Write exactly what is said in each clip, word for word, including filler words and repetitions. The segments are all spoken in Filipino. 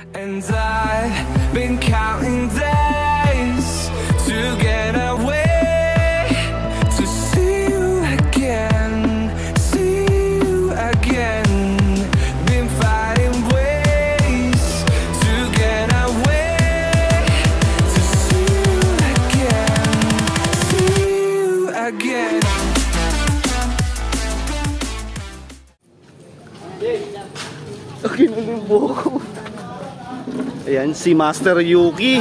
And I've been counting days to get away, to see you again, see you again. Been fighting ways to get away, to see you again, see you again. Okay na yung buhok. Ayan si Master Yuki.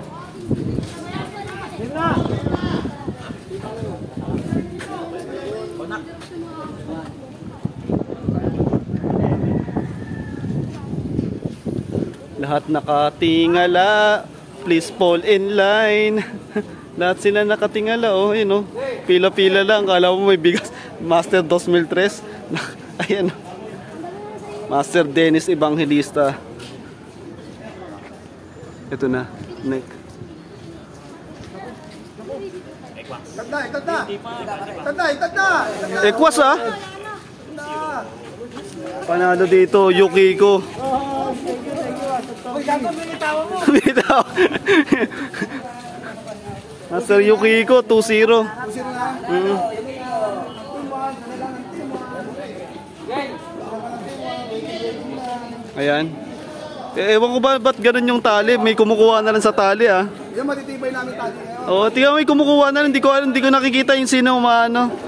Lahat nakatingala. Please fall in line. Lahat sila nakatingala. Oh, yun, oh. Pila-pila lang. Kala mo may bigas. Master two thousand three. Ayan. Master Dennis Evangelista. Ito na. Neck. Tanda, tanda. Tanda, tanda. Ekwas ah. Panalo dito, Yukiko. Bitaw. Master Yukiko, two zero. Mm. Ayan. Eh, ewan ko ba ba't ganun yung tali? May kumukuha na lang sa tali ah. Yan matitibay namin tali ngayon. Oo, tingnan mo may kumukuha na lang. Hindi ko, hindi ko nakikita yung sino umaano.